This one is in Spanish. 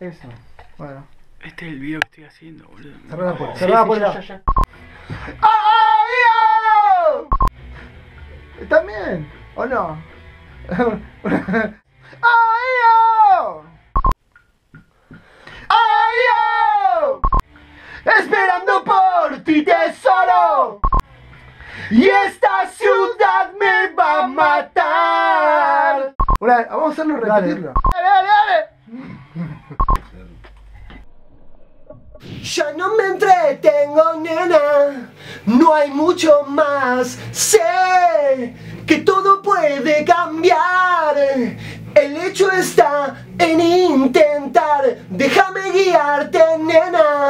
eso. Bueno. Este es el video que estoy haciendo, boludo. Cerrá la puerta. Sí, Cerrá la sí, puerta. ya. ¡Ay, yo! ¿También? ¿O no? ¡Ay, yo! ¡Ay, yo! Esperando por ti, tesoro. Y esta ciudad me va a matar. Bueno, vamos a hacerlo repetirlo. Dale. Ya no me entretengo, nena, no hay mucho más. Sé que todo puede cambiar. El hecho está en intentar. Déjame guiarte, nena.